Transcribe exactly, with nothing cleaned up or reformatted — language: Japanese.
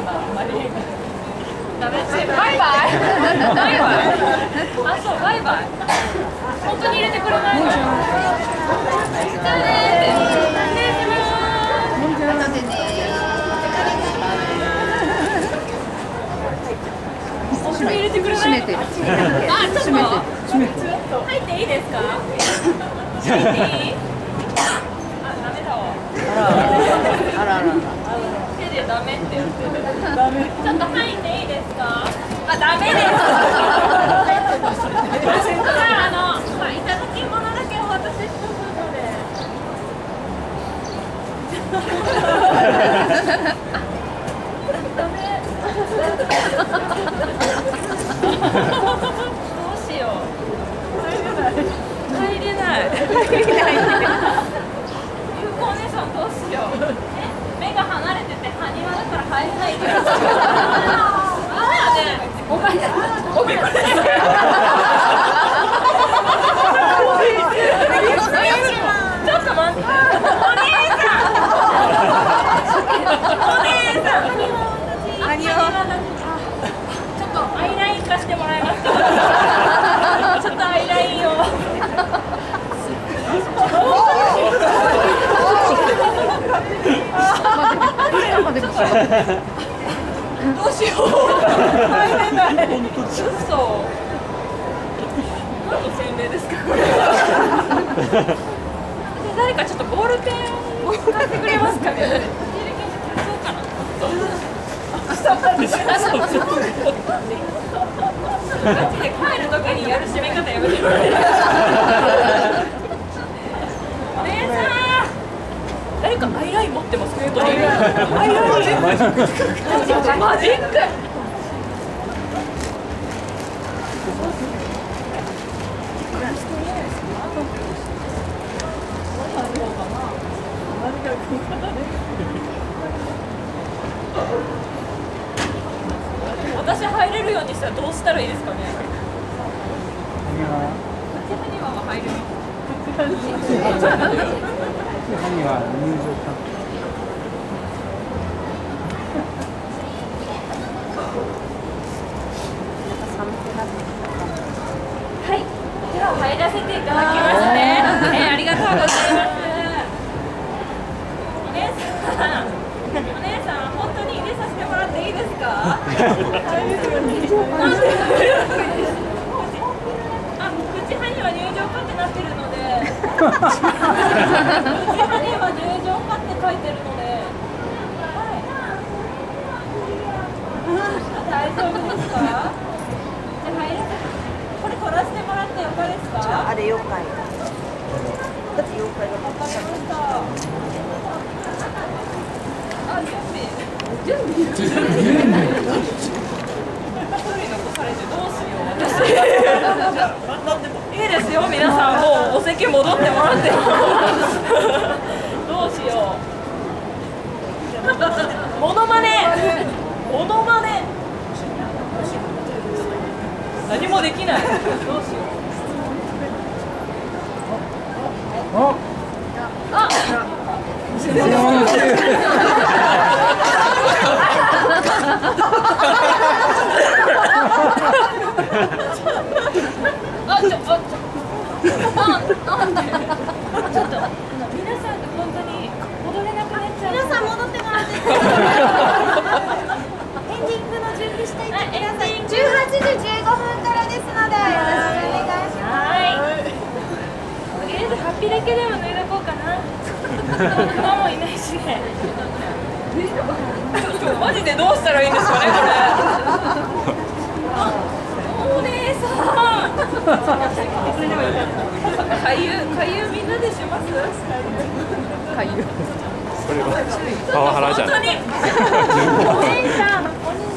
な、あんまり。ダメです。バイバイ。バイバイ。あ、そう、バイバイ。本当に入れてくれないの。じゃあねーって。失礼します。後でねー。本当に入れてくれない。閉めてる。あ、ちょっと。閉めてる。入っていいですか。入っていい。あ、ダメだわ。あらあらあら。手でダメって言ってる。ダメ。ちょっと入っていいですか。あ、ダメです。あの、いただき物だけお渡ししとくので。ダメ。どうしよう。入れない。入れない。ゆうこお姉さんどうしよう。目が離れてて埴輪だから入れないけど。あれやね。お前おびっくりした。ちょっと待って。お姉さん。お姉さん。埴輪。ちょっとアイライン化してもらえますか。ちょっとアイラインを。どうしよう。入れない。嘘。何の洗礼ですかこれ。誰かちょっとボールペンを使ってくれますかね。そうかな。ガチで帰るときにやる締め方やめてもらえる。お姉さん。誰かアイライン持ってますか。アイライン。マジック。マジック。私入れるようにしたらどうしたらいいですかね。ハニワは入るの。ハニワ入場か。はい、では入らせていただきますね。えー、ありがとうございます。お姉さん、お姉さん、本当に入れさせてもらっていいですか。あ、口ハニは入場かってなってるので。口ハニは入場かって書いてるので。はい。大丈夫ですか。じゃあ入れて。これ取らせてもらってよかですか。 あれ妖怪。だって妖怪が。 わかりました。あ、準備。準備。準備。一人残されてどうしよう。私。いいですよ、皆さん、もうお席戻ってもらっても。どうしよう。モノマネ。モノマネ。何もできない。どうしよう。あ。あ。あ、ちょ、あ、ちょ。あ、なんで。ちょっと、皆さんが本当に戻れなくなっちゃう。皆さん戻ってもらって。エンディングの準備していてください。じゅうはちじじゅうごふんからですので、よろしくお願いします。はい。とりあえずハッピーだけでも脱いでこうかな。熊もいないしね。ちょ、マジでどうしたらいいんですかね、これ。お姉さん。回遊、回遊みんなでします。回遊。それはパワハラじゃん。本当に。お姉さん、お兄